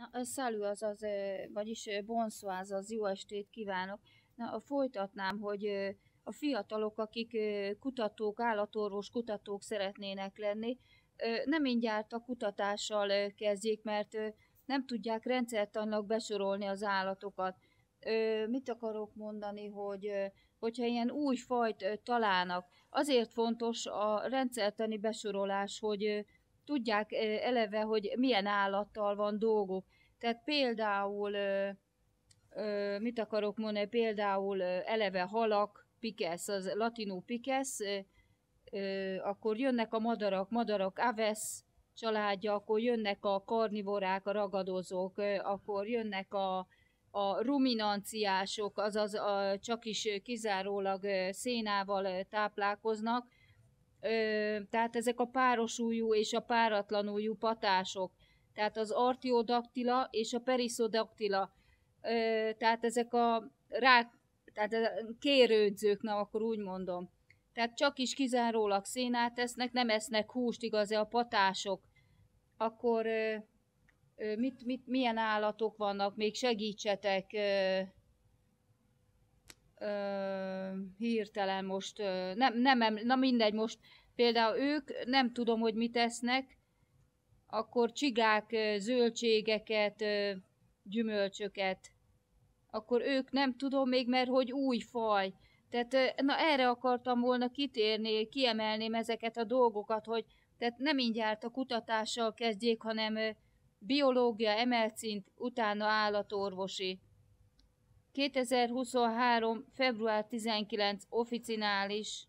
Szalű, vagyis bonsoir, az jó estét kívánok. Folytatnám, hogy a fiatalok, akik kutatók, állatorvos kutatók szeretnének lenni, nem mindjárt a kutatással kezdjék, mert nem tudják rendszertanilag besorolni az állatokat. Mit akarok mondani, hogyha ilyen új fajt találnak, azért fontos a rendszertani besorolás, hogy tudják eleve, hogy milyen állattal van dolguk. Tehát például, mit akarok mondani, például eleve halak, pikesz, az latinó pikesz, akkor jönnek a madarak aves családja, akkor jönnek a karnivorák, a ragadozók, akkor jönnek a ruminanciások, azaz csak is kizárólag szénával táplálkoznak, tehát ezek a párosújú és a páratlanújú patások, tehát az artiodaktila és a periszodaktila, tehát ezek a rák, tehát a kérődzők, na akkor úgy mondom. Tehát csak is kizárólag szénát esznek, nem esznek húst, igaz, a patások. Akkor milyen állatok vannak, még segítsetek, hirtelen most, na mindegy, most például ők, nem tudom, hogy mit esznek, akkor csigák, zöldségeket, gyümölcsöket, akkor ők nem tudom még, mert hogy új faj. Tehát na erre akartam volna kitérni, kiemelném ezeket a dolgokat, hogy tehát nem mindjárt a kutatással kezdjék, hanem biológia, emelt szint, utána állatorvosi. 2023. február 19. officiális